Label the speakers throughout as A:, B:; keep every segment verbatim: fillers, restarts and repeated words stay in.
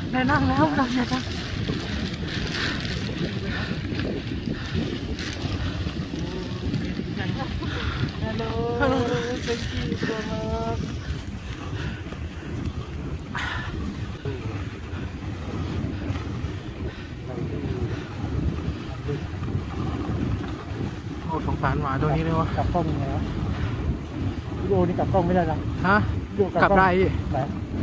A: ได้นั่งแล้วนั่งแล้วจ้ะฮัลโหลฮัลโหลเป็นกี่ตัวครับโอ้สงสารหมาตัวนี้เลยวะกลับกล้องยังไงวะวิดีโอนี่กลับกล้องไม่ได้หรอฮะกลับได้ไหน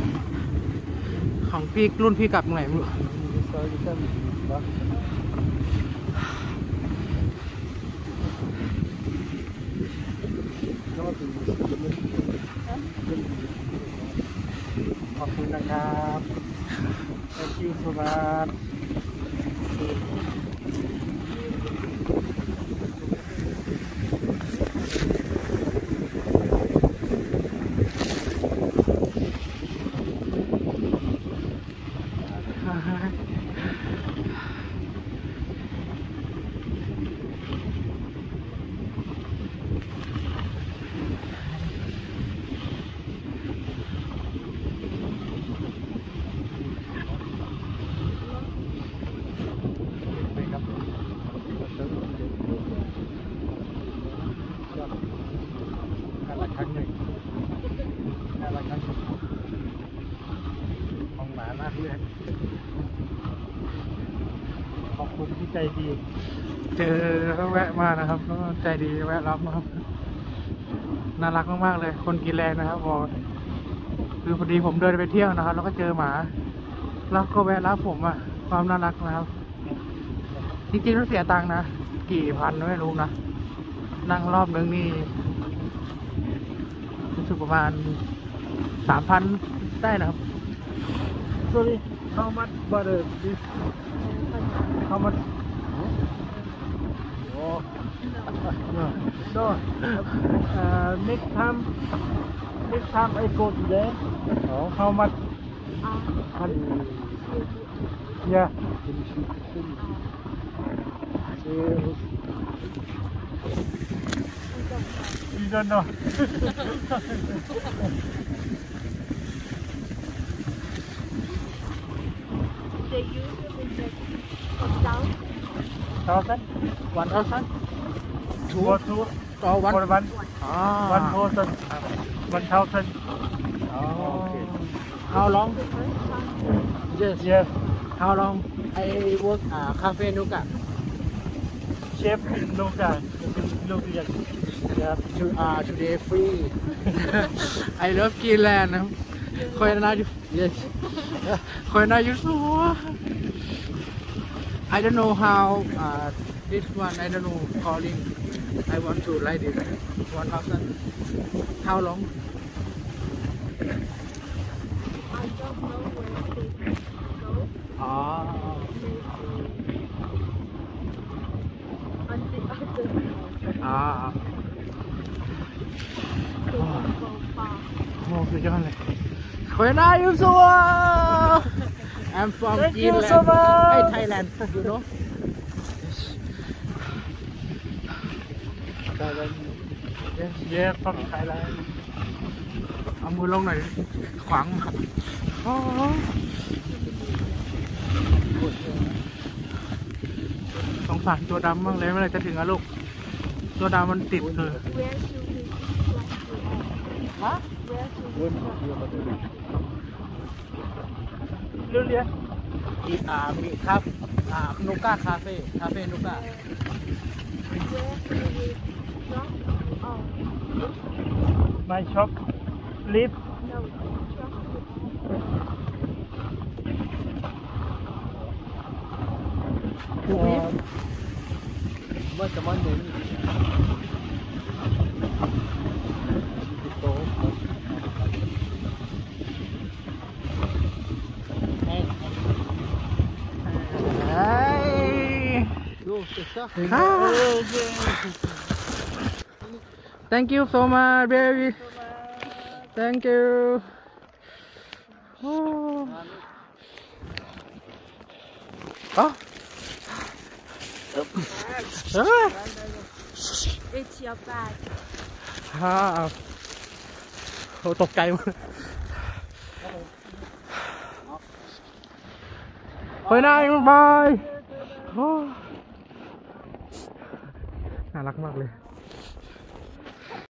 A: ของพี่รุ่นพี่กลับไหนไม่รู้ขอบคุณนะครับ Thank you so much ครั้งหนึ่งน่ารักครั้งหนึ่งของหมามากเลยขอบคุณที่ใจดีเจอแล้วแวะมานะครับแล้วใจดีแวะรับนะครับน่ารักมากๆเลยคนกินแรงนะครับบอกคือพอดีผมเดินไปเที่ยวนะครับแล้วก็เจอหมาแล้วก็แวะรับผมอ่ะความน่ารักนะครับจริงๆต้องเสียตังค์นะกี่พันไม่รู้นะนั่งรอบนึงนี่รู้สึกประมาณสามพันได้นะครับ Sorry how much butter this how much oh so uh, next time next time I go to there oh how much yeah you don't know
B: they use it in the south
A: thousand one thousand two or two or one for one ah one thousand one thousand oh okay how long yes yes how long I work uh, cafe Nuka chef in Nuka Nuka yeah to uh today free I love Greenland นะคอยน่าอยู่ yes คอยน่าอยู่สัว I don't know how uh, this one I don't know calling I want to write it one thousand how long
B: I don't know where they go
A: ah
B: on the other side
A: ah
B: they don't go far
A: โอ้สุดยอดเลยคอยน่าอยู่สัว I'm from Greenland hey Thailand you know Thailand yes yeah from Thailand เอามือลงหน่อยขวางสงสารตัวดำบ้างเลยเมื่อไรจะถึงอะลูกตัวดำมันติดเลย
B: Where should we fly to?
A: ฮะ
B: Where should we fly?
A: เรื่องเรียนอีอ่ามีครับอ่านูก้าคาเฟ่คาเฟ่นูก้า
B: Where should we drop? Oh,
A: My shop live
B: no, drop
A: to live What's the one name? Thank you so much, baby. Thank you. Oh. Oh.
B: It's your bag.
A: ฮ่าโหตกใจหมด
C: คอยนายบายโอ้น่ารักมากเลย